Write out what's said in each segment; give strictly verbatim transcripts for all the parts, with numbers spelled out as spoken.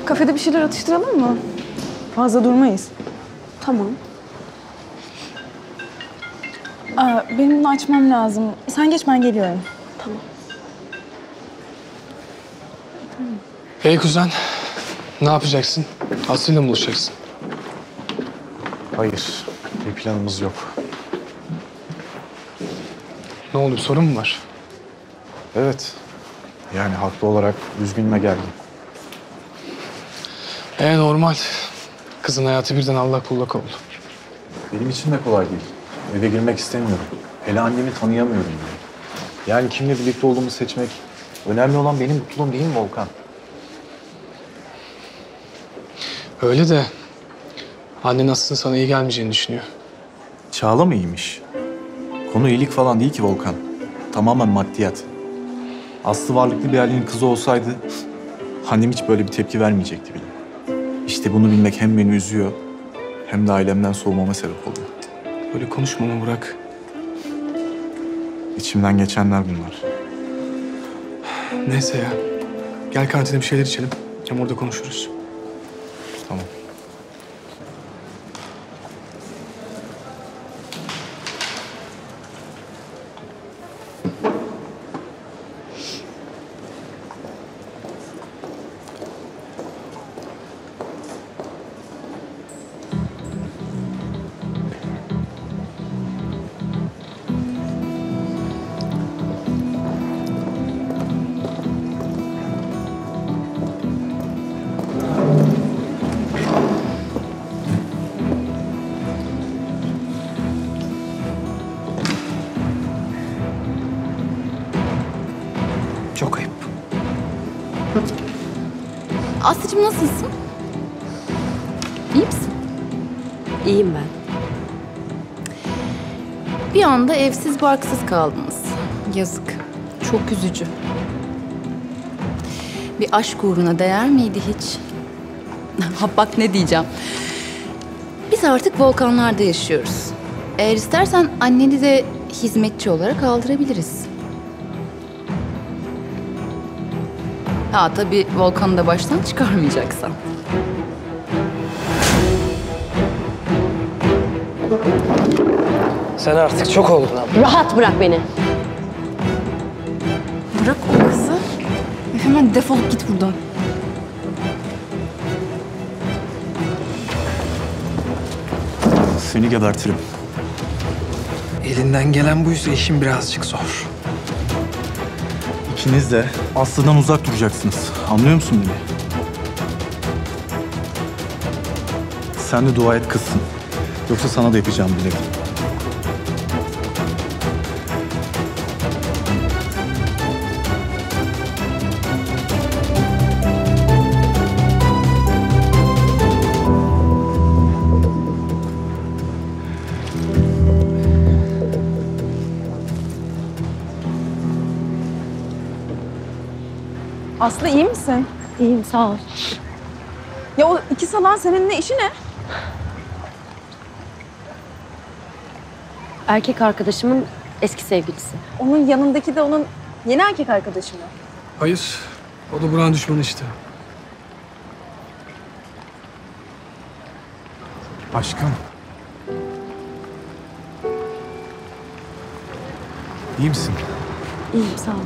Kafede bir şeyler atıştıralım mı? Fazla durmayız. Tamam. Aa, benim bunu açmam lazım. Sen geç, ben geliyorum. Tamam. Hey kuzen, ne yapacaksın? Aslı'yla mı buluşacaksın? Hayır, bir planımız yok. Ne oldu, bir sorun mu var? Evet, yani haklı olarak üzgünme geldim. E normal. Kızın hayatı birden allak bullak oldu. Benim için de kolay değil. Eve girmek istemiyorum. Hele annemi tanıyamıyorum bile. Yani kimle birlikte olduğumu seçmek, önemli olan benim mutluluğum değil mi Volkan? Öyle de annen aslında sana iyi gelmeyeceğini düşünüyor. Çağla mı iyiymiş? Konu iyilik falan değil ki Volkan. Tamamen maddiyat. Aslı varlıklı bir ailenin kızı olsaydı annem hiç böyle bir tepki vermeyecekti bile. İşte bunu bilmek hem beni üzüyor hem de ailemden soğumama sebep oluyor. Böyle konuşmamı bırak. İçimden geçenler bunlar. Neyse ya. Gel kantine bir şeyler içelim. Hem orada konuşuruz. Tamam. Çok ayıp. Aslı'cığım nasılsın? İyi misin? İyiyim ben. Bir anda evsiz barksız kaldınız. Yazık. Çok üzücü. Bir aşk uğruna değer miydi hiç? Ha bak ne diyeceğim. Biz artık Volkanlar'da yaşıyoruz. Eğer istersen anneni de hizmetçi olarak aldırabiliriz. Ha tabii Volkan'ı da baştan çıkarmayacaksan. Sen artık çok oldun abi. Rahat bırak beni. Bırak o kızı ve hemen defolup git buradan. Seni gebertirim. Elinden gelen buysa işin birazcık zor. İkiniz de Aslı'dan uzak duracaksınız. Anlıyor musun beni? Sen de dua et kızsın. Yoksa sana da yapacağım bile. Aslı iyi misin? İyiyim sağ ol. Ya o iki salan seninle işi ne? Erkek arkadaşımın eski sevgilisi. Onun yanındaki de onun yeni erkek arkadaşı mı? Hayır. O da Burak'ın düşmanı işte. Aşkım. İyi misin? İyiyim sağ ol.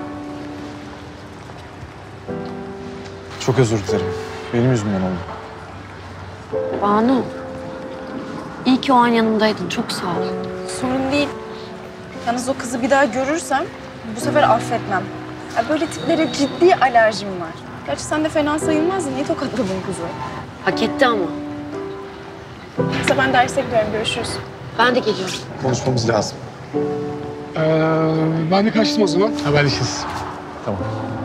Çok özür dilerim. Benim yüzümden oldu. Banu. İyi ki o an yanımdaydın. Çok sağ ol. Sorun değil. Yalnız o kızı bir daha görürsem bu sefer affetmem. Ya böyle tiplere ciddi alerjim var. Gerçi sen de fena sayılmazdın. Niye tokatladın kızı? Hak etti ama. Neyse ben derse gidiyorum. Görüşürüz. Ben de geliyorum. Konuşmamız lazım. Ee, ben de kaçtım o zaman. Haberleşiriz. Tamam.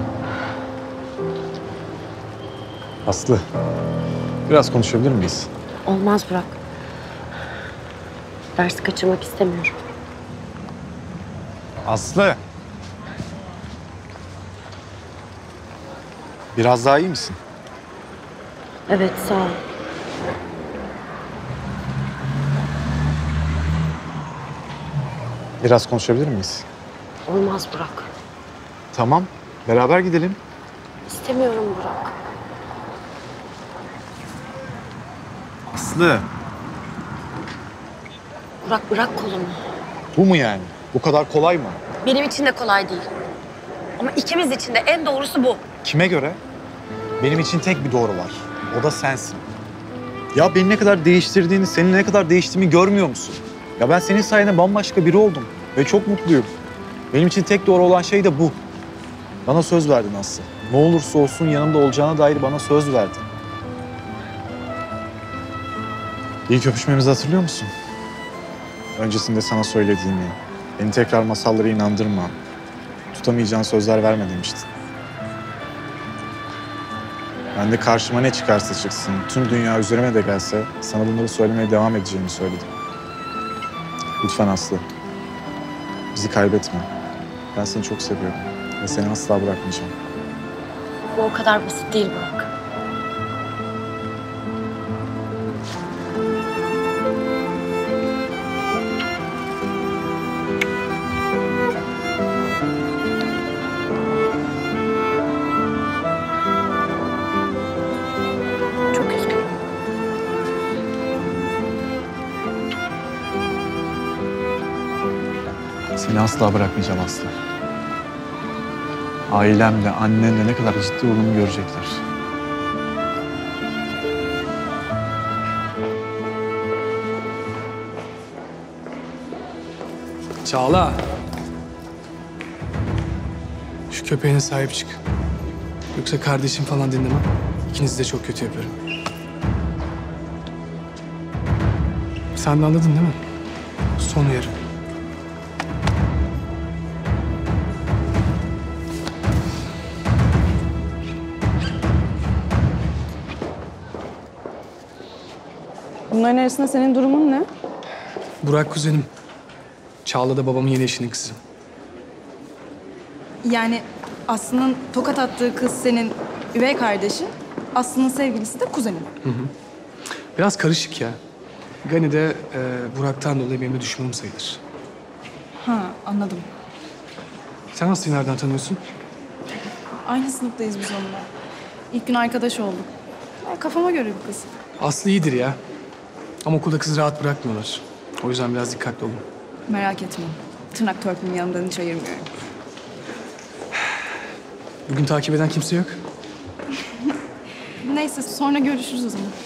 Aslı, biraz konuşabilir miyiz? Olmaz Burak. Dersi kaçırmak istemiyorum. Aslı. Biraz daha iyi misin? Evet sağ ol. Biraz konuşabilir miyiz? Olmaz Burak. Tamam, beraber gidelim. İstemiyorum Burak. Aslı. Burak bırak kolumu. Bu mu yani? Bu kadar kolay mı? Benim için de kolay değil. Ama ikimiz için de en doğrusu bu. Kime göre? Benim için tek bir doğru var. O da sensin. Ya beni ne kadar değiştirdiğini, senin ne kadar değiştiğimi görmüyor musun? Ya ben senin sayende bambaşka biri oldum. Ve çok mutluyum. Benim için tek doğru olan şey de bu. Bana söz verdin Aslı. Ne olursa olsun yanımda olacağına dair bana söz verdin. İlk öpüşmemizi hatırlıyor musun? Öncesinde sana söylediğimi, beni tekrar masallara inandırma, tutamayacağın sözler verme demiştin. Ben de karşıma ne çıkarsa çıksın, tüm dünya üzerime de gelse sana bunları söylemeye devam edeceğimi söyledim. Lütfen Aslı, bizi kaybetme. Ben seni çok seviyorum ve seni asla bırakmayacağım. Bu o kadar basit değil Burak. Çok üzgünüm. Seni asla bırakmayacağım Aslı. Ailemle, annenle ne kadar ciddi olduğumu görecekler. Çağla. Şu köpeğine sahip çık. Yoksa kardeşim falan dinlemem. İkinizi de çok kötü yaparım. Sen de anladın değil mi? Son uyarı. Bunların arasında senin durumun ne? Burak kuzenim. Çağla da babamın yeni eşinin kızı. Yani Aslı'nın tokat attığı kız senin üvey kardeşin, Aslı'nın sevgilisi de kuzenin. Biraz karışık ya. Gani de e, Burak'tan dolayı benim de düşmanım sayılır. Ha, anladım. Sen Aslı'yı nereden tanıyorsun? Aynı sınıftayız biz onunla. İlk gün arkadaş olduk. Ya, kafama göre bir kız. Aslı iyidir ya. Ama okulda kızı rahat bırakmıyorlar. O yüzden biraz dikkatli olun. Merak etme. Tırnak törpümü yanımdan hiç ayırmıyorum. Bugün takip eden kimse yok. Neyse sonra görüşürüz o zaman.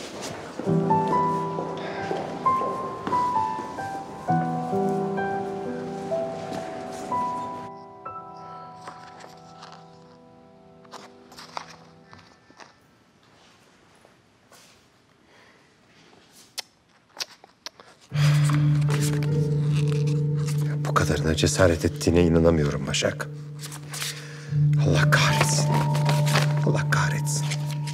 Bu kadarına cesaret ettiğine inanamıyorum Başak. Allah kahretsin. Allah kahretsin.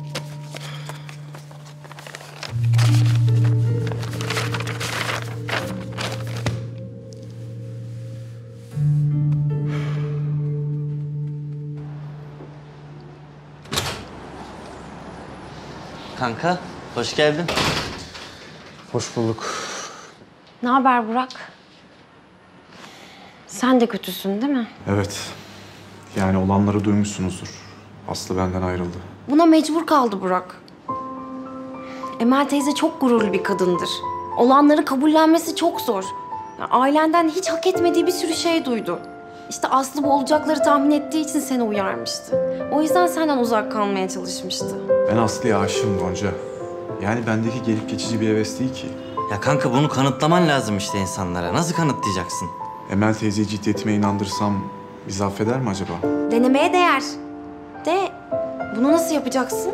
Kanka, hoş geldin. Hoş bulduk. Ne haber Burak? Sen de kötüsün değil mi? Evet. Yani olanları duymuşsunuzdur. Aslı benden ayrıldı. Buna mecbur kaldı Burak. Emel teyze çok gururlu bir kadındır. Olanları kabullenmesi çok zor. Ya, ailenden hiç hak etmediği bir sürü şey duydu. İşte Aslı bu olacakları tahmin ettiği için seni uyarmıştı. O yüzden senden uzak kalmaya çalışmıştı. Ben Aslı'ya aşığım Gonca. Yani bendeki gelip geçici bir heves değil ki. Ya kanka bunu kanıtlaman lazım işte insanlara. Nasıl kanıtlayacaksın? Emel teyzeyi ciddiyetime inandırsam bizi affeder mi acaba? Denemeye değer. De bunu nasıl yapacaksın?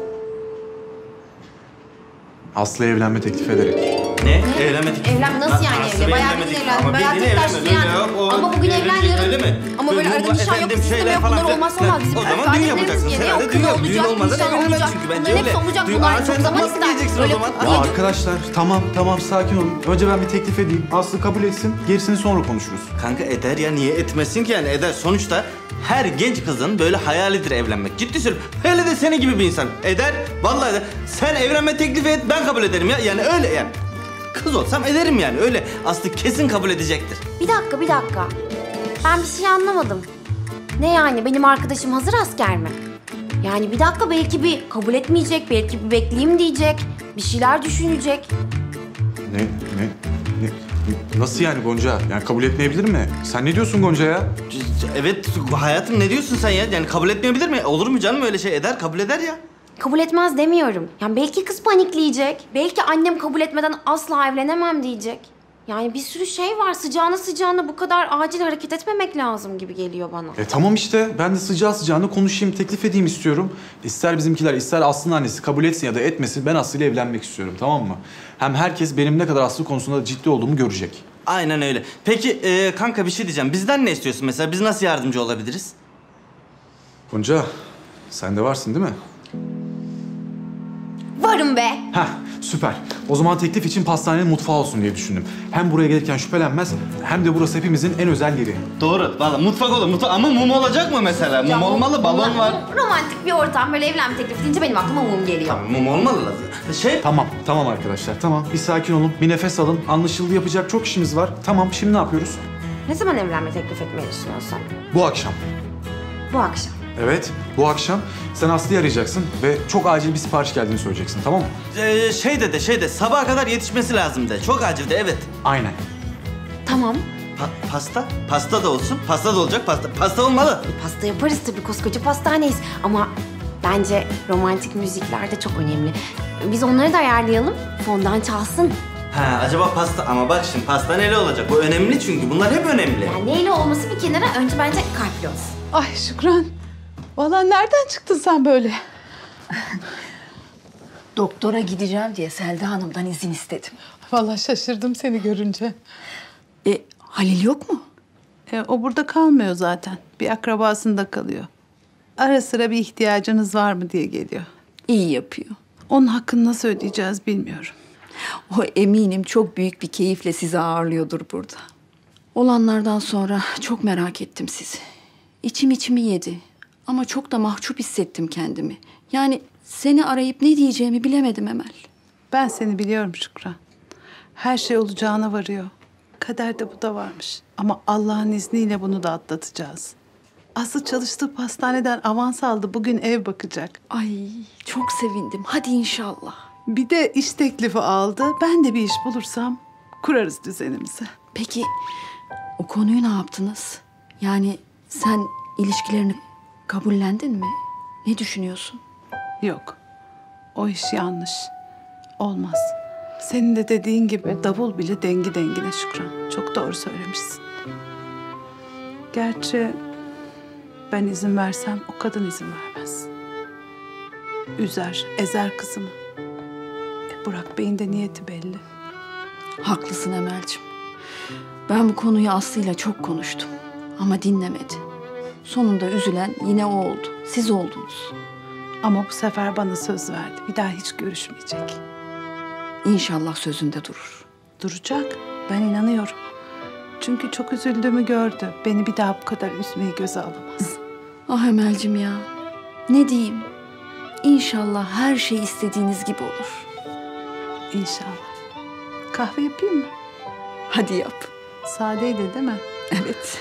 Aslı'ya evlenme teklif ederek. Ne? Evlenmedik. Evlen nasıl yani evli? Bayağı bildiğin evlen. Bayağı tek taşlı yani. Ama bugün evlen yarın. Ama böyle arada nişan yok, isteme yok. Bunlar olmazsa olmaz. Bizim O zaman düğün yapacaksın. Herhalde düğün yap. Düğün olmadan evlenmez çünkü bence öyle. Bunların hepsi olacak. Düğün- Bunlar Aa, çok sen zaman nasıl ister. diyeceksin o Böyle zaman? Ya arkadaşlar tamam tamam sakin olun. Önce ben bir teklif edeyim. Aslı kabul etsin. Gerisini sonra konuşuruz. Kanka eder ya niye etmesin ki yani eder. Sonuçta her genç kızın böyle hayalidir evlenmek. Ciddi söylüyorum. Hele de senin gibi bir insan. Eder. Vallahi eder. Sen evlenme teklifi et ben kabul ederim ya. Yani öyle yani. Kız olsam ederim yani öyle. Aslı kesin kabul edecektir. Bir dakika, bir dakika. Ben bir şey anlamadım. Ne yani? Benim arkadaşım hazır asker mi? Yani bir dakika belki bir kabul etmeyecek, belki bir bekleyeyim diyecek. Bir şeyler düşünecek. Ne, ne, ne, nasıl yani Gonca? Yani kabul etmeyebilir mi? Sen ne diyorsun Gonca ya? Evet hayatım ne diyorsun sen ya? Yani kabul etmeyebilir mi? Olur mu canım öyle şey? Eder, kabul eder ya. Kabul etmez demiyorum. Yani belki kız panikleyecek. Belki annem kabul etmeden asla evlenemem diyecek. Yani bir sürü şey var. Sıcağına sıcağına bu kadar acil hareket etmemek lazım gibi geliyor bana. E tamam işte. Ben de sıcağı sıcağına konuşayım, teklif edeyim istiyorum. İster bizimkiler, ister Aslı'nın annesi kabul etsin ya da etmesin. Ben Aslı ile evlenmek istiyorum, tamam mı? Hem herkes benim ne kadar Aslı konusunda ciddi olduğumu görecek. Aynen öyle. Peki e, kanka bir şey diyeceğim. Bizden ne istiyorsun mesela? Biz nasıl yardımcı olabiliriz? Gonca, sen de varsın değil mi? Varım be. Heh, süper. O zaman teklif için pastanenin mutfağı olsun diye düşündüm. Hem buraya gelirken şüphelenmez, hem de burası hepimizin en özel yeri. Doğru. Vallahi mutfak olur. Mutfak. Ama mum olacak mı mesela? Mum Ya, olmalı, balon mum- var. Romantik bir ortam. Böyle evlenme teklifi deyince benim aklıma mum geliyor. Tamam, mum olmalı lazım. Şey... Tamam, tamam arkadaşlar, tamam. Bir sakin olun, bir nefes alın. Anlaşıldı, yapacak çok işimiz var. Tamam, şimdi ne yapıyoruz? Ne zaman evlenme teklif etmeyi düşünüyorsun? Bu akşam. Bu akşam. Evet, bu akşam sen Aslı'yı arayacaksın ve çok acil bir sipariş geldiğini söyleyeceksin, tamam mı? Ee, şey de de, şey de, sabaha kadar yetişmesi lazım de. Çok acil de, evet. Aynen. Tamam. Pa- pasta? Pasta da olsun. Pasta da olacak, pasta. Pasta olmalı. Pasta yaparız tabii, koskoca pastaneyiz. Ama bence romantik müzikler de çok önemli. Biz onları da ayarlayalım, fondan çalsın. Ha, acaba pasta... Ama bak şimdi pasta neyle olacak? Bu önemli çünkü. Bunlar hep önemli. Yani neyle olması bir kenara, önce bence kalpli olsun. Ay Şükran. Vallahi nereden çıktın sen böyle? Doktora gideceğim diye Selda Hanım'dan izin istedim. Vallahi şaşırdım seni görünce. E, Halil yok mu? E, o burada kalmıyor zaten. Bir akrabasında kalıyor. Ara sıra bir ihtiyacınız var mı diye geliyor. İyi yapıyor. Onun hakkını nasıl ödeyeceğiz bilmiyorum. O eminim çok büyük bir keyifle sizi ağırlıyordur burada. Olanlardan sonra çok merak ettim sizi. İçim içimi yedi. Ama çok da mahcup hissettim kendimi. Yani seni arayıp ne diyeceğimi bilemedim Emel. Ben seni biliyorum Şükran. Her şey olacağına varıyor. Kaderde bu da varmış. Ama Allah'ın izniyle bunu da atlatacağız. Aslı çalıştığı pastaneden avans aldı. Bugün ev bakacak. Ay çok sevindim. Hadi inşallah. Bir de iş teklifi aldı. Ben de bir iş bulursam kurarız düzenimizi. Peki o konuyu ne yaptınız? Yani sen ilişkilerini kabullendin mi? Ne düşünüyorsun? Yok. O iş yanlış. Olmaz. Senin de dediğin gibi davul bile dengi dengine Şükran. Çok doğru söylemişsin. Gerçi ben izin versem o kadın izin vermez. Üzer, ezer kızımı. E Burak Bey'in de niyeti belli. Haklısın Emel'ciğim. Ben bu konuyu Aslı'yla çok konuştum. Ama dinlemedi. Sonunda üzülen yine o oldu. Siz oldunuz. Ama bu sefer bana söz verdi. Bir daha hiç görüşmeyecek. İnşallah sözünde durur. Duracak. Ben inanıyorum. Çünkü çok üzüldüğümü gördü. Beni bir daha bu kadar üzmeyi göze alamaz. Ah Emel'cim ya. Ne diyeyim? İnşallah her şey istediğiniz gibi olur. İnşallah. Kahve yapayım mı? Hadi yap. Sadeydi değil mi? Evet.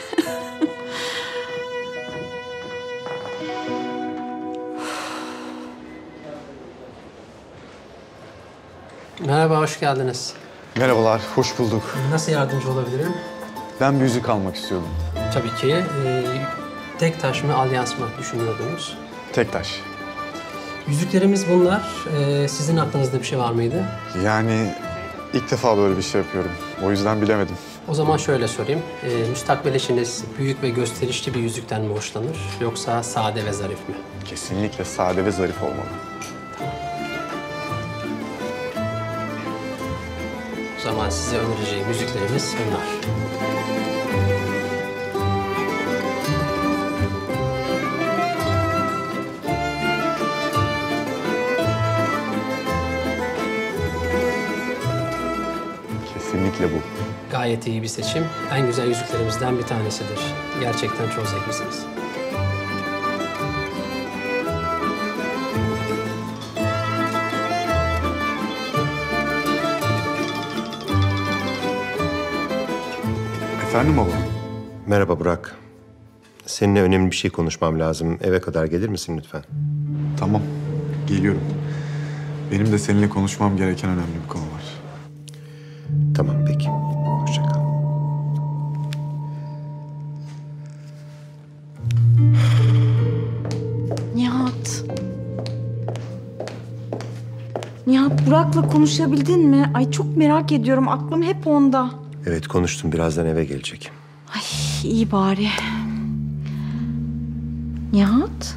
Merhaba, hoş geldiniz. Merhabalar, hoş bulduk. Nasıl yardımcı olabilirim? Ben bir yüzük almak istiyordum. Tabii ki. E, tek taş mı, alyans mı düşünüyordunuz? Tek taş. Yüzüklerimiz bunlar. E, sizin aklınızda bir şey var mıydı? Yani ilk defa böyle bir şey yapıyorum. O yüzden bilemedim. O zaman şöyle sorayım. E, müstakbel eşiniz büyük ve gösterişli bir yüzükten mi hoşlanır, yoksa sade ve zarif mi? Kesinlikle sade ve zarif olmalı. O zaman size önereceğim yüzüklerimiz bunlar. Kesinlikle bu. Gayet iyi bir seçim. En güzel yüzüklerimizden bir tanesidir. Gerçekten çok zevklisiniz. Efendim baba? Merhaba Burak. Seninle önemli bir şey konuşmam lazım. Eve kadar gelir misin lütfen? Tamam, geliyorum. Benim de seninle konuşmam gereken önemli bir konu var. Nihat, Burak'la konuşabildin mi? Ay çok merak ediyorum. Aklım hep onda. Evet konuştum. Birazdan eve gelecek. Ay iyi bari. Nihat?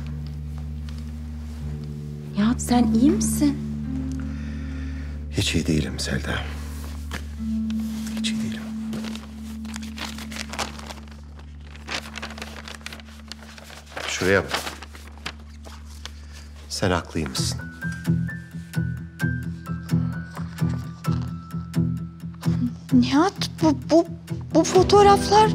Nihat sen iyi misin? Hiç iyi değilim Selda. Hiç iyi değilim. Şuraya bak. Sen haklıymışsın. Nihat bu, bu, bu fotoğraflar...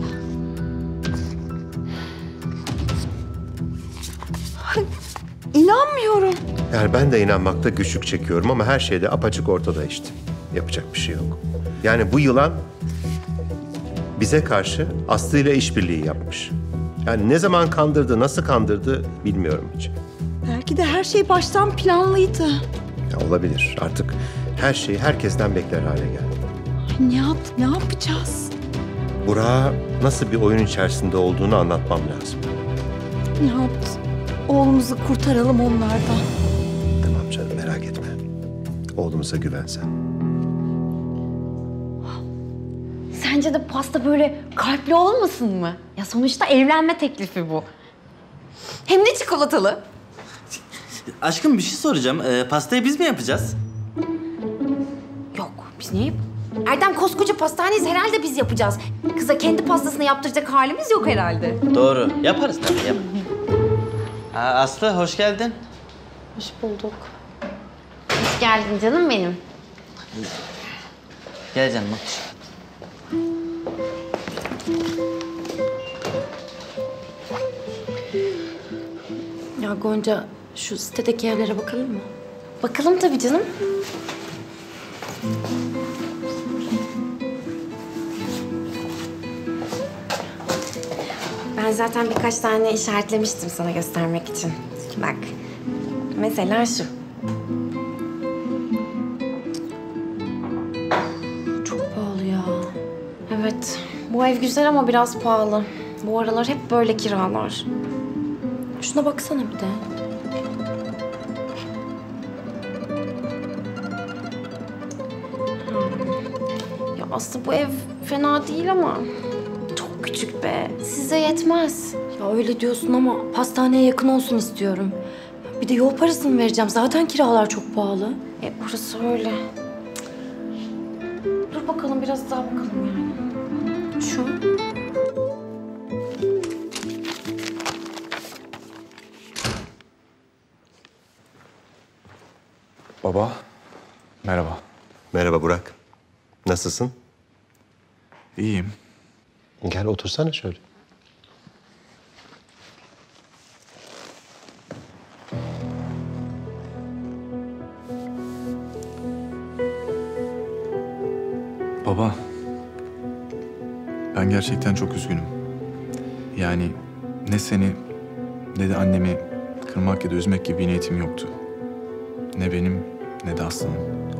Ay, İnanmıyorum. Yani ben de inanmakta güçlük çekiyorum ama her şey de apaçık ortada işte. Yapacak bir şey yok. Yani bu yılan bize karşı Aslı ile işbirliği yapmış. Yani ne zaman kandırdı, nasıl kandırdı bilmiyorum hiç. Belki de her şey baştan planlıydı. Ya olabilir. Artık her şeyi herkesten bekler hale geldi. Ay Nihat ne yapacağız? Burak'a nasıl bir oyun içerisinde olduğunu anlatmam lazım. Nihat oğlumuzu kurtaralım onlardan. Tamam canım merak etme. Oğlumuza güven sen. Sence de pasta böyle kalpli olmasın mı? Ya sonuçta evlenme teklifi bu. Hem de çikolatalı. Aşkım bir şey soracağım. Ee, pastayı biz mi yapacağız? Yok, biz niye yap- Erdem koskoca pastaneyiz, herhalde biz yapacağız. Kıza kendi pastasını yaptıracak halimiz yok herhalde. Doğru. Yaparız tabii. Yap. Aa, Aslı hoş geldin. Hoş bulduk. Hoş geldin canım benim. Gel canım bak. Ya Gonca, şu sitedeki evlere bakalım mı? Bakalım tabii canım. Ben zaten birkaç tane işaretlemiştim sana göstermek için. Bak, mesela şu. Çok pahalı ya. Evet, bu ev güzel ama biraz pahalı. Bu aralar hep böyle kiralar. Şuna baksana bir de. Hmm. Ya aslında bu ev fena değil ama çok küçük be. Size yetmez. Ya öyle diyorsun ama pastaneye yakın olsun istiyorum. Bir de yol parasını vereceğim. Zaten kiralar çok pahalı. E burası öyle. Dur bakalım biraz daha bakalım yani. Şu. Baba, merhaba. Merhaba Burak. Nasılsın? İyiyim. Gel otursana şöyle. Baba, ben gerçekten çok üzgünüm. Yani ne seni ne de annemi kırmak ya da üzmek gibi bir niyetim yoktu. Ne benim ne de Aslı'nın.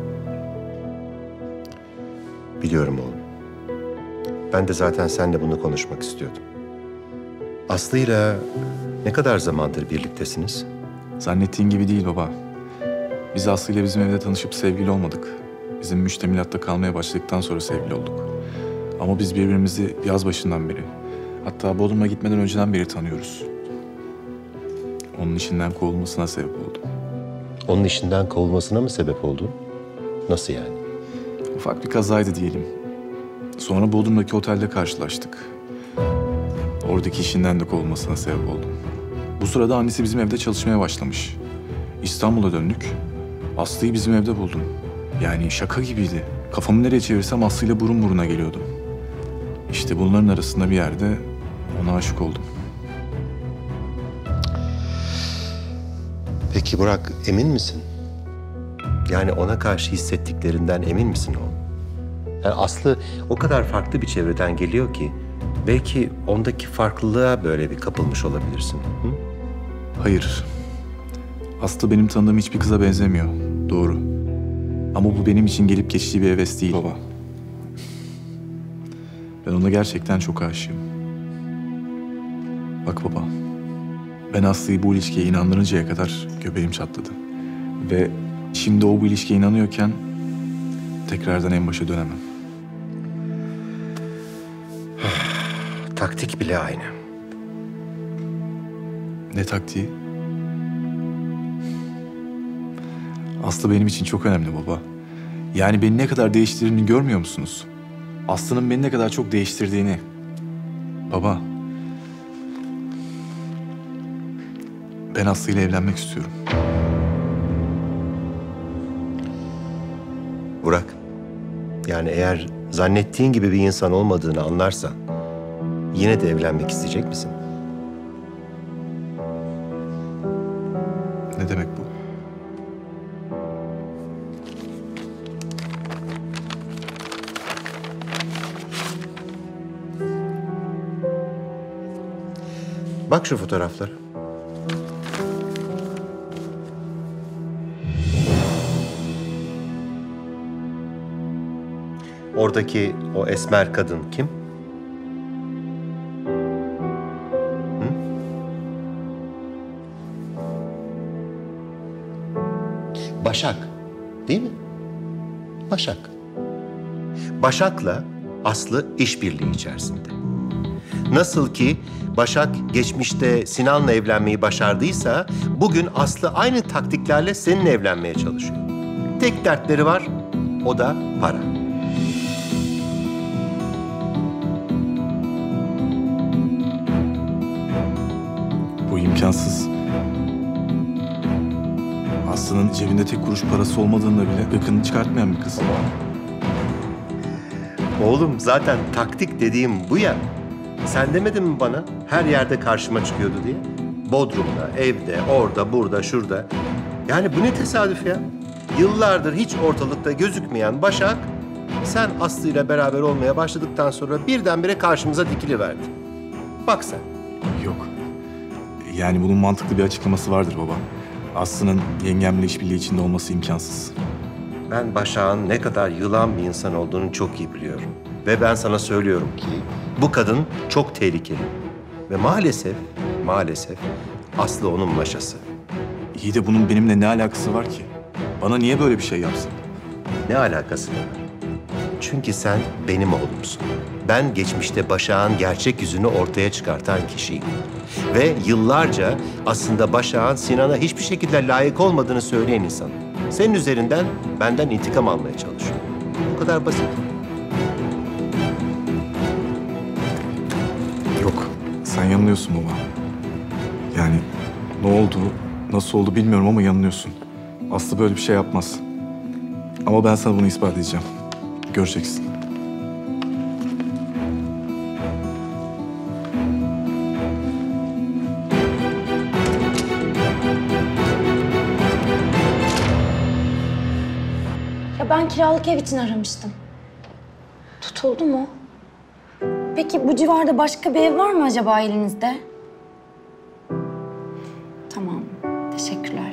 Biliyorum oğlum. Ben de zaten seninle bunu konuşmak istiyordum. Aslı'yla ne kadar zamandır birliktesiniz? Zannettiğin gibi değil baba. Biz Aslı'yla bizim evde tanışıp sevgili olmadık. Bizim müştemilatta kalmaya başladıktan sonra sevgili olduk. Ama biz birbirimizi yaz başından beri, hatta Bodrum'a gitmeden önceden beri tanıyoruz. Onun işinden kovulmasına sebep oldum. Onun işinden kovulmasına mı sebep oldun? Nasıl yani? Ufak bir kazaydı diyelim. Sonra Bodrum'daki otelde karşılaştık. Oradaki işinden de kovulmasına sebep oldum. Bu sırada annesi bizim evde çalışmaya başlamış. İstanbul'a döndük. Aslı'yı bizim evde buldum. Yani şaka gibiydi. Kafamı nereye çevirsem Aslı'yla burun buruna geliyordum. İşte bunların arasında bir yerde ona aşık oldum. Peki Burak, emin misin? Yani ona karşı hissettiklerinden emin misin oğlum? Yani Aslı o kadar farklı bir çevreden geliyor ki belki ondaki farklılığa böyle bir kapılmış olabilirsin. Hı? Hayır. Aslı benim tanıdığım hiçbir kıza benzemiyor. Doğru. Ama bu benim için gelip geçici bir heves değil baba. Ben ona gerçekten çok aşığım. Bak baba, ben Aslı'yı bu ilişkiye inandırıncaya kadar göbeğim çatladı. Ve Şimdi o bu ilişkiye inanıyorken tekrardan en başa dönemem. Taktik bile aynı. Ne taktiği? Aslı benim için çok önemli baba. Yani beni ne kadar değiştirdiğini görmüyor musunuz? Aslı'nın beni ne kadar çok değiştirdiğini. Baba. Ben Aslı ile evlenmek istiyorum. Burak, yani eğer zannettiğin gibi bir insan olmadığını anlarsan yine de evlenmek isteyecek misin? Ne demek bu? Bak şu fotoğraflara. Oradaki o esmer kadın kim? Hı? Başak, değil mi? Başak. Başak'la Aslı işbirliği içerisinde. Nasıl ki Başak geçmişte Sinan'la evlenmeyi başardıysa, bugün Aslı aynı taktiklerle seninle evlenmeye çalışıyor. Tek dertleri var, o da para. Bu imkansız. Aslı'nın cebinde tek kuruş parası olmadığında bile gıkını çıkartmayan bir kız. Oğlum zaten taktik dediğim bu ya. Sen demedin mi bana her yerde karşıma çıkıyordu diye? Bodrum'da, evde, orada, burada, şurada. Yani bu ne tesadüf ya? Yıllardır hiç ortalıkta gözükmeyen Başak, sen Aslı'yla beraber olmaya başladıktan sonra birdenbire karşımıza dikiliverdi. Bak sen. Yok. Yani bunun mantıklı bir açıklaması vardır baba. Aslı'nın yengemle işbirliği içinde olması imkansız. Ben Başak'ın ne kadar yılan bir insan olduğunu çok iyi biliyorum. Ve ben sana söylüyorum ki bu kadın çok tehlikeli. Ve maalesef, maalesef Aslı onun maşası. İyi de bunun benimle ne alakası var ki? Bana niye böyle bir şey yapsın? Ne alakası var? Çünkü sen benim oğlumsun. Ben geçmişte Başak'ın gerçek yüzünü ortaya çıkartan kişiyim. Ve yıllarca aslında Başak'ın Sinan'a hiçbir şekilde layık olmadığını söyleyen insanım. Senin üzerinden benden intikam almaya çalışıyor. Bu kadar basit. Yok, sen yanılıyorsun baba. Yani ne oldu, nasıl oldu bilmiyorum ama yanılıyorsun. Aslı böyle bir şey yapmaz. Ama ben sana bunu ispat edeceğim. Göreceksin. Ya ben kiralık ev için aramıştım. Tutuldu mu? Peki bu civarda başka bir ev var mı acaba elinizde? Tamam, teşekkürler.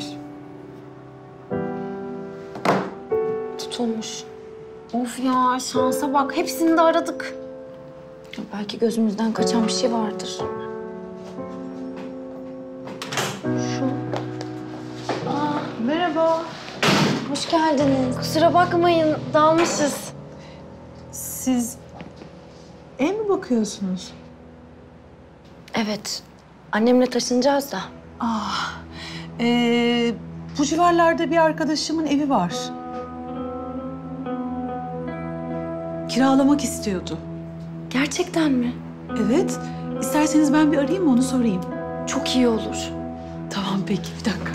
Tutulmuş. Of ya, şansa bak. Hepsini de aradık. Ya belki gözümüzden kaçan bir şey vardır. Şu. Aa, Merhaba. hoş geldiniz. Kusura bakmayın, dalmışız. Siz ev mi bakıyorsunuz? Evet, annemle taşınacağız da. Ah, ee, bu civarlarda bir arkadaşımın evi var. Kiralamak istiyordu. Gerçekten mi? Evet. İsterseniz ben bir arayayım onu sorayım. Çok iyi olur. Tamam peki, bir dakika.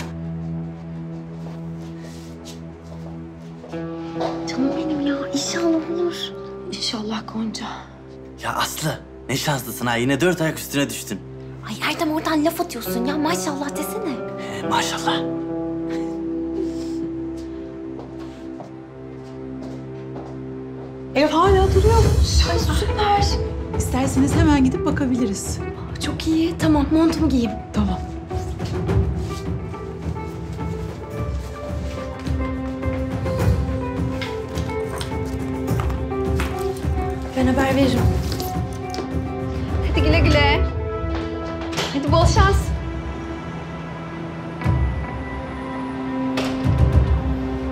Canım benim ya, inşallah olur. İnşallah Gonca. Ya Aslı, ne şanslısın ha. Yine dört ayak üstüne düştün. Ay Erdem oradan laf atıyorsun ya, maşallah desene. Ee, maşallah. Ev hala duruyormuş. Ay süper. İsterseniz hemen gidip bakabiliriz. Çok iyi, tamam montumu giyeyim. Tamam. Ben haber veririm. Hadi güle güle. Hadi bol şans.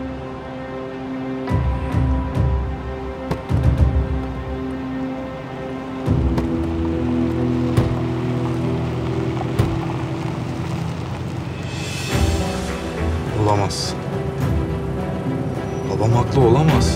olamaz. Babam haklı olamaz.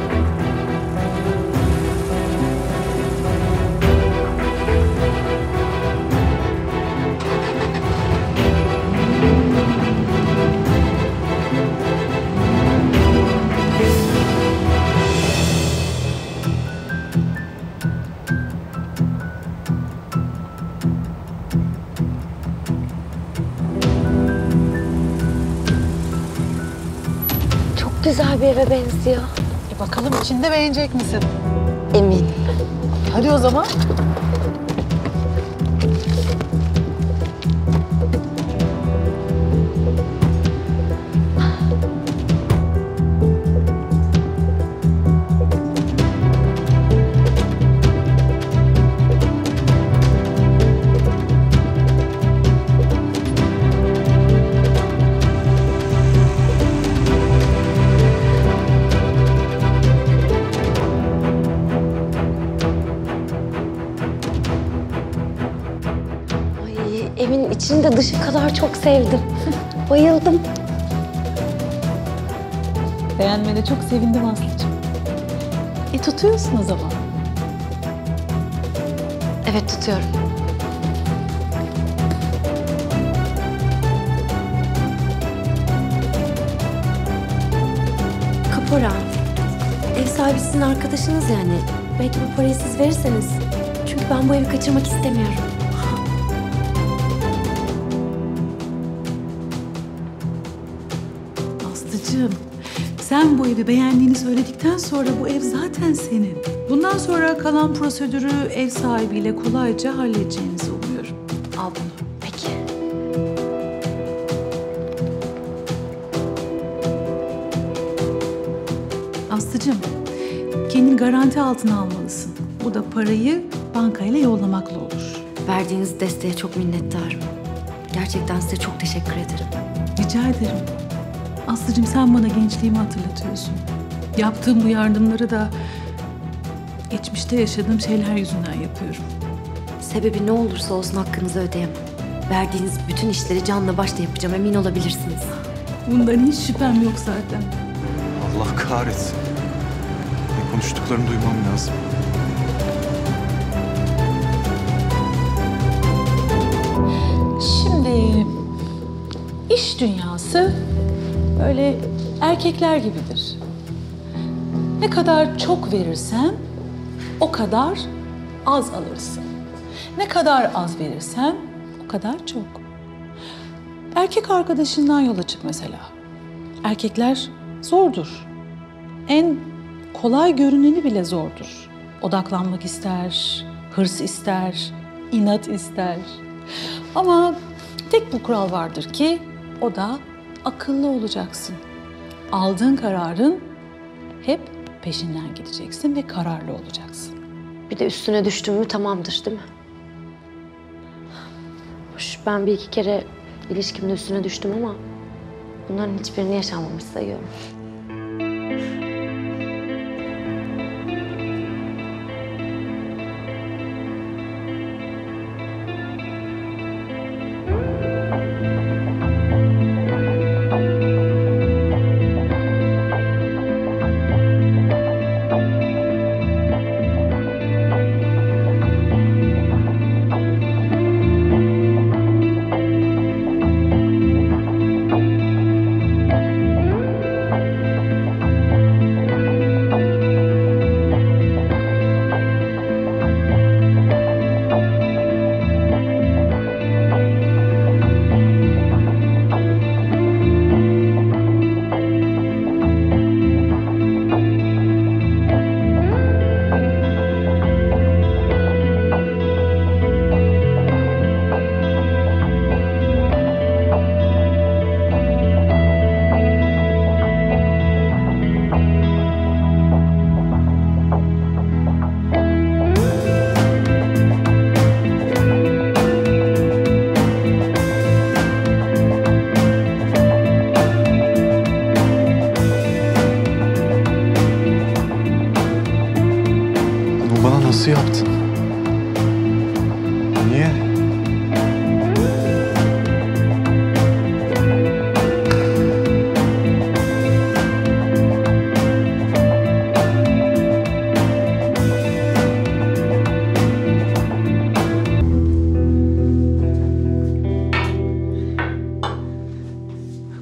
Çok güzel bir eve benziyor. E bakalım içinde beğenecek misin? Emin. Hadi o zaman. Ay, evin içini de dışı kadar çok sevdim. Bayıldım. Beğenmene çok sevindim Aslı'cığım. E tutuyorsun o zaman. Evet, tutuyorum. Kapora. Ev sahibi sizin arkadaşınız yani. Belki bu parayı siz verirseniz. Çünkü ben bu evi kaçırmak istemiyorum. Aslıcığım, sen bu evi beğendiğini söyledikten sonra bu ev zaten senin. Bundan sonra kalan prosedürü ev sahibiyle kolayca halledeceğinizi umuyorum. Al bunu. Peki. Aslıcığım, kendini garanti altına almalısın. Bu da parayı bankayla yollamakla olur. Verdiğiniz desteğe çok minnettarım. Gerçekten size çok teşekkür ederim. Rica ederim. Aslıcığım, sen bana gençliğimi hatırlatıyorsun. Yaptığım bu yardımları da geçmişte yaşadığım şeyler yüzünden yapıyorum. Sebebi ne olursa olsun hakkınızı ödeyemem. Verdiğiniz bütün işleri canla başla yapacağım, emin olabilirsiniz. Bundan hiç şüphem yok zaten. Allah kahretsin. Ne konuştuklarını duymam lazım. Şimdi iş dünyası böyle erkekler gibidir. Ne kadar çok verirsen o kadar az alırsın. Ne kadar az verirsen o kadar çok. Erkek arkadaşından yola çık mesela. Erkekler zordur. En kolay görüneni bile zordur. Odaklanmak ister, hırs ister, inat ister. Ama tek bir kural vardır ki o da akıllı olacaksın. Aldığın kararın hep peşinden gideceksin ve kararlı olacaksın. Bir de üstüne düştüm mü tamamdır değil mi? Hoş, ben bir iki kere ilişkimde üstüne düştüm ama bunların hiçbirini yaşanmamış sayıyorum.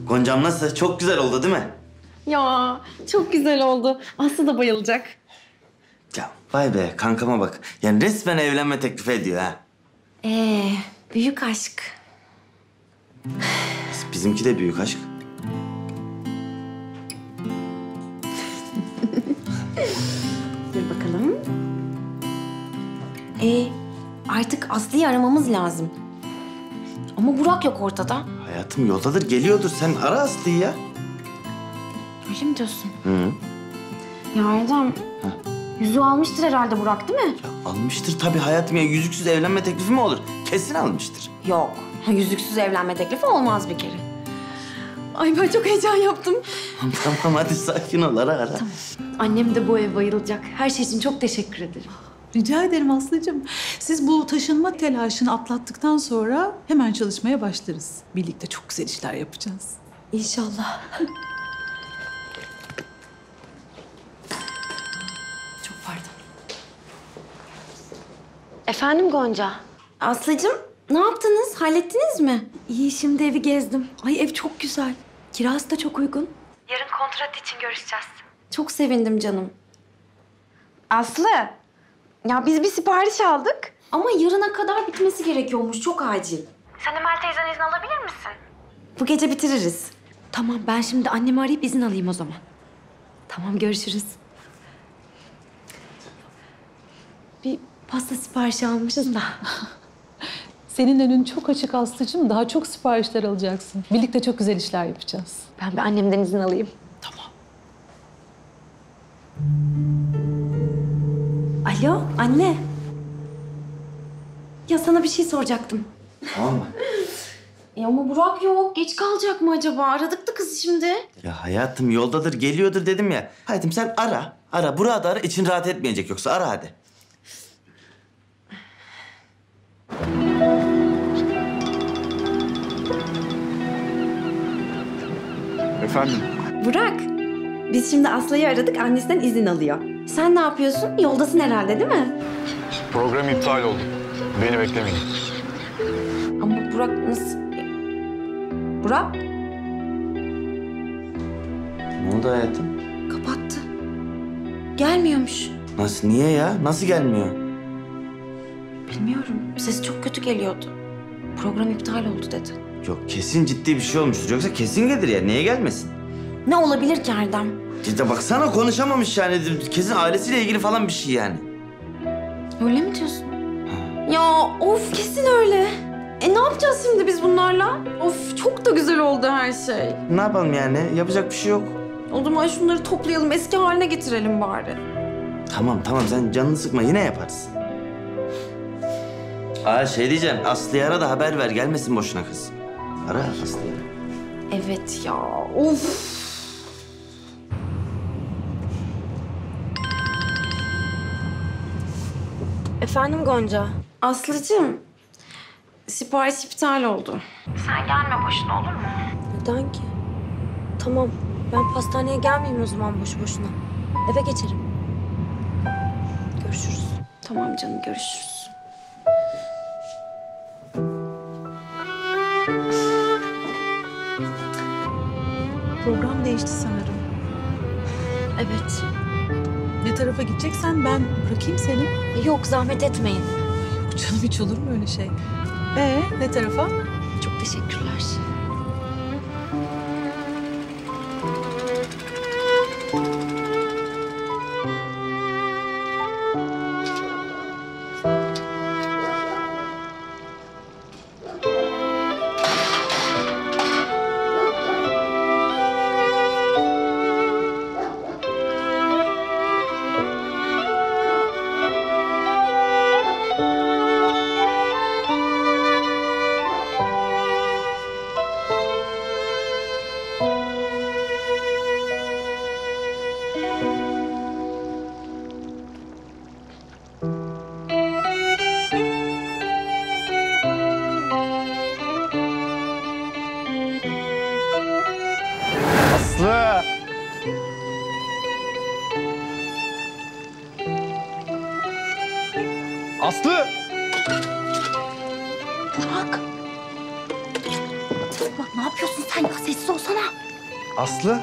Goncam nasıl? Çok güzel oldu değil mi? Ya çok güzel oldu. Aslı da bayılacak. Ya vay be kankama bak. Yani resmen evlenme teklifi ediyor ha. Ee, büyük aşk. Bizimki de büyük aşk. Dur bakalım. Ee, artık Aslı'yı aramamız lazım. Ama Burak yok ortada. Hayatım yoldadır, geliyordur. Sen ara Aslı'yı ya. Öyle mi diyorsun? Hı. Ya Erdem, yüzüğü almıştır herhalde Burak değil mi? Ya almıştır tabii hayatım ya. Yüzüksüz evlenme teklifi mi olur? Kesin almıştır. Yok. Yüzüksüz evlenme teklifi olmaz bir kere. Ay ben çok heyecan yaptım. Tamam hadi sakin ol, ara ara. Tamam. Annem de bu eve bayılacak. Her şey için çok teşekkür ederim. Rica ederim Aslı'cığım. Siz bu taşınma telaşını atlattıktan sonra hemen çalışmaya başlarız. Birlikte çok güzel işler yapacağız. İnşallah. Çok pardon. Efendim Gonca? Aslıcığım, ne yaptınız? Hallettiniz mi? İyi, şimdi evi gezdim. Ay ev çok güzel. Kirası da çok uygun. Yarın kontrat için görüşeceğiz. Çok sevindim canım. Aslı, ya biz bir sipariş aldık. Ama yarına kadar bitmesi gerekiyormuş. Çok acil. Sen Emel teyzen izin alabilir misin? Bu gece bitiririz. Tamam, ben şimdi annemi arayıp izin alayım o zaman. Tamam, görüşürüz. Bir pasta siparişi almışız da. Senin önün çok açık Aslı'cığım. Daha çok siparişler alacaksın. Birlikte çok güzel işler yapacağız. Ben bir annemden izin alayım. Tamam. Alo, anne. Ya sana bir şey soracaktım. Tamam mı? Ya ama Burak yok. Geç kalacak mı acaba? Aradık da kızı şimdi. Ya hayatım yoldadır, geliyordur dedim ya. Hayatım sen ara. Ara. Burak'ı da ara. İçin rahat etmeyecek yoksa. Ara hadi. Efendim? Burak, biz şimdi Aslı'yı aradık. Annesinden izin alıyor. Sen ne yapıyorsun? Yoldasın herhalde değil mi? Program iptal oldu. Beni beklemeyin. Ama Burak nasıl... Burak Ne oldu hayatım? kapattı. Gelmiyormuş. Nasıl? Niye ya? Nasıl gelmiyor? Bilmiyorum. Sesi çok kötü geliyordu. Program iptal oldu dedi. Yok kesin ciddi bir şey olmuştur. Yoksa kesin gelir ya. Niye gelmesin? Ne olabilir ki Erdem? İşte baksana konuşamamış yani. Kesin ailesiyle ilgili falan bir şey yani. Öyle mi diyorsun? Ya of kesin öyle. E ne yapacağız şimdi biz bunlarla? Of çok da güzel oldu her şey. Ne yapalım yani? Yapacak bir şey yok. O zaman şunları toplayalım, eski haline getirelim bari. Tamam tamam sen canını sıkma. Yine yaparız. Aa şey diyeceğim. Aslı'ya ara da haber ver. Gelmesin boşuna kız. Ara Aslı'yı. Evet ya, of. Efendim Gonca? Aslıcığım, sipariş iptal oldu. Sen gelme boşuna olur mu? Neden ki? Tamam. Ben pastaneye gelmeyeyim o zaman boş boşuna. Eve geçerim. Görüşürüz. Tamam canım, görüşürüz. Program değişti sanırım. Evet. Ne tarafa gideceksen ben bırakayım seni. Yok zahmet etmeyin. Yok canım hiç olur mu öyle şey? Ee ne tarafa? Çok teşekkürler. Aslı! Aslı! Burak. Burak ne yapıyorsun sen ya? Sessiz olsana. Aslı?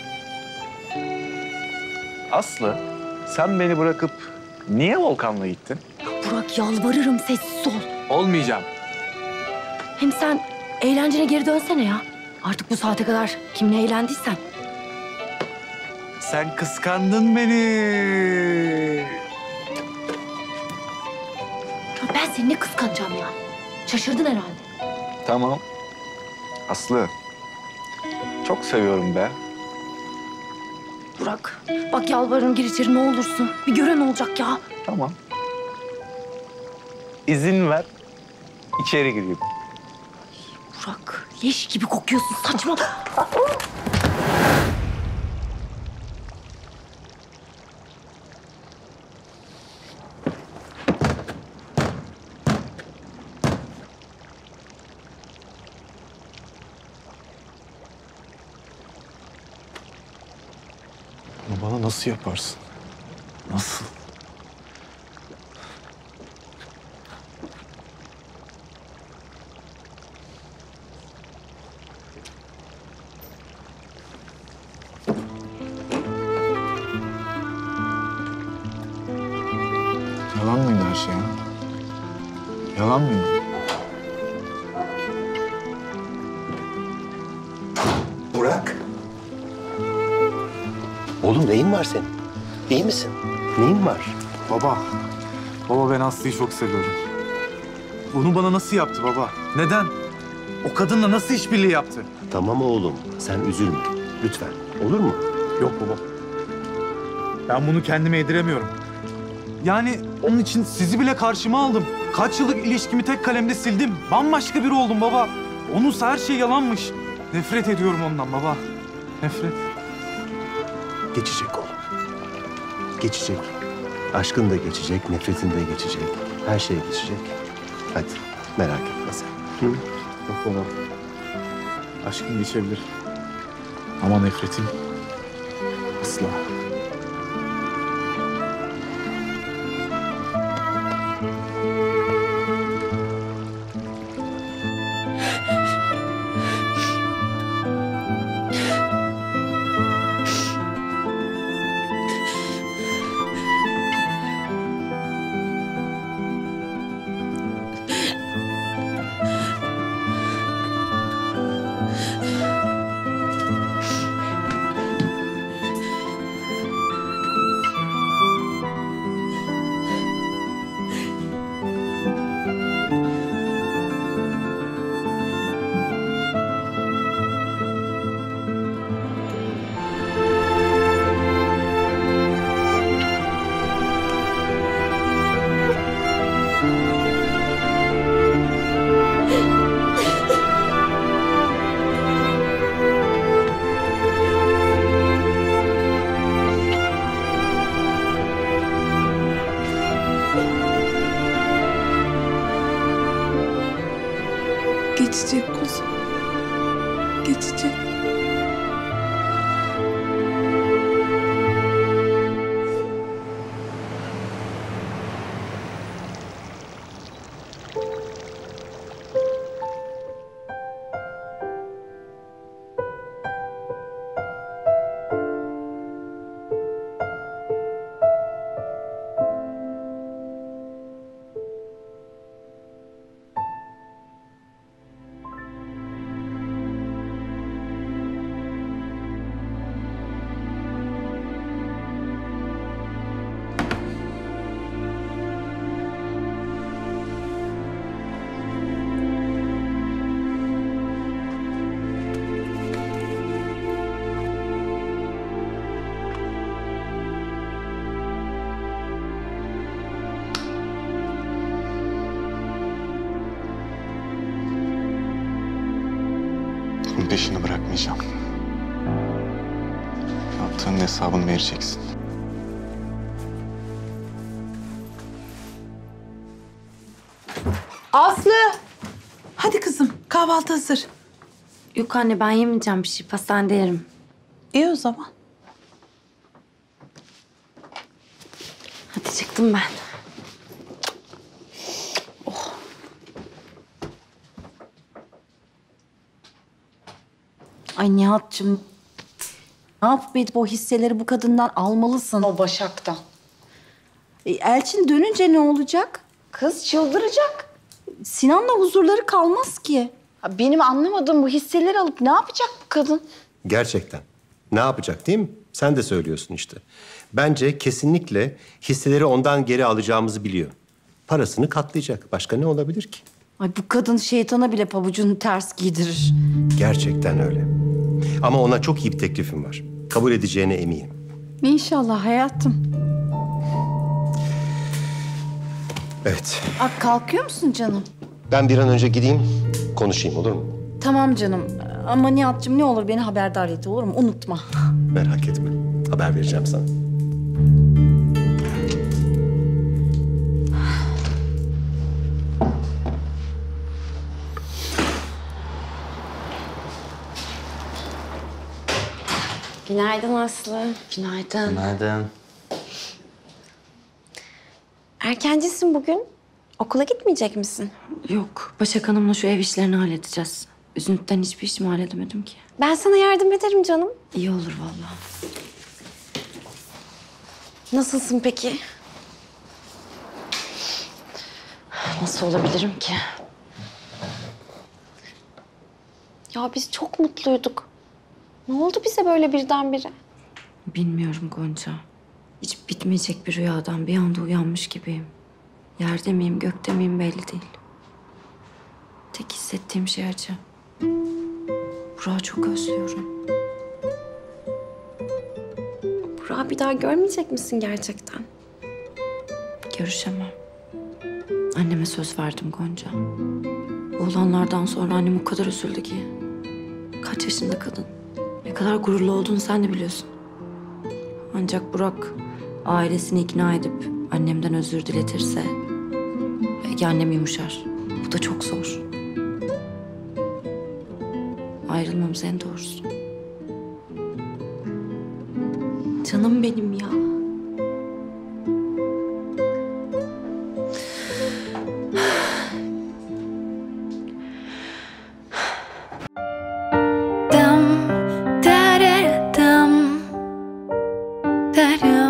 Aslı, sen beni bırakıp niye Volkan'la gittin? Burak yalvarırım sessiz ol. Olmayacağım. Hem sen eğlencene geri dönsene ya. Artık bu saate kadar kimle eğlendiysen. Sen kıskandın beni. Ya ben seni ne kıskanacağım ya? Şaşırdın herhalde. Tamam. Aslı, çok seviyorum be. Burak bak yalvarırım gir içeri ne olursun. Bir gören olacak ya. Tamam. İzin ver, içeri gireyim. Burak leş gibi kokuyorsun saçma. Bunu bana nasıl yaparsın? Nasıl? Yalan mıydı her şey? Ha? Yalan mıydı? Burak. Oğlum neyin var senin? İyi misin? Neyin var? Baba, baba ben Aslı'yı çok seviyorum. Bunu bana nasıl yaptı baba? Neden? O kadınla nasıl işbirliği yaptı? Tamam oğlum, sen üzülme. Lütfen, olur mu? Yok baba. Ben bunu kendime yediremiyorum. Yani onun için sizi bile karşıma aldım. Kaç yıllık ilişkimi tek kalemde sildim. Bambaşka biri oldum baba. Onunsa her şey yalanmış. Nefret ediyorum ondan baba. Nefret. Geçecek oğlum. Geçecek. Aşkın da geçecek, nefretin de geçecek. Her şey geçecek. Hadi, merak etme sen. Hı? Yok baba. Aşkım geçebilir. Ama nefretim asla. Geçecek kuzum. Geçecek. Bunun peşini bırakmayacağım. Yaptığının hesabını vereceksin. Aslı! Hadi kızım, kahvaltı hazır. Yok anne ben yemeyeceğim bir şey. Pastanede yerim. İyi o zaman. Hadi çıktım ben. Ay Nihat'cığım, ne yapıp edip o hisseleri bu kadından almalısın. O Başak'tan. E, Elçin dönünce ne olacak? Kız çıldıracak. Sinan'la huzurları kalmaz ki. Ha, benim anlamadığım bu hisseleri alıp ne yapacak bu kadın? Gerçekten. Ne yapacak değil mi? Sen de söylüyorsun işte. Bence kesinlikle hisseleri ondan geri alacağımızı biliyor. Parasını katlayacak. Başka ne olabilir ki? Ay bu kadın şeytana bile pabucunu ters giydirir. Gerçekten öyle. Ama ona çok iyi bir teklifim var. Kabul edeceğine eminim. İnşallah hayatım. Evet. Ak kalkıyor musun canım? Ben bir an önce gideyim, konuşayım olur mu? Tamam canım. Ama Nihat'cığım ne olur beni haberdar et olur mu? Unutma. Merak etme. Haber vereceğim sana. Günaydın Aslı. Günaydın. Günaydın. Erkencisin bugün. Okula gitmeyecek misin? Yok. Başak Hanım'la şu ev işlerini halledeceğiz. Üzüntüden hiçbir işimi halledemedim ki. Ben sana yardım ederim canım. İyi olur vallahi. Nasılsın peki? Nasıl olabilirim ki? Ya biz çok mutluyduk. Ne oldu bize böyle birdenbire? Bilmiyorum Gonca. Hiç bitmeyecek bir rüyadan bir anda uyanmış gibiyim. Yerde miyim, gökte miyim belli değil. Tek hissettiğim şey acı. Burak'ı çok özlüyorum. Burak'ı bir daha görmeyecek misin gerçekten? Görüşemem. Anneme söz verdim Gonca. Bu olanlardan sonra annem o kadar üzüldü ki. Kaç yaşında kadın. Ne kadar gururlu olduğunu sen de biliyorsun. Ancak Burak ailesini ikna edip annemden özür diletirse belki annem yumuşar. Bu da çok zor. Ayrılmamız en doğrusu. Canım benim ya. Dum, da da dum, da dum.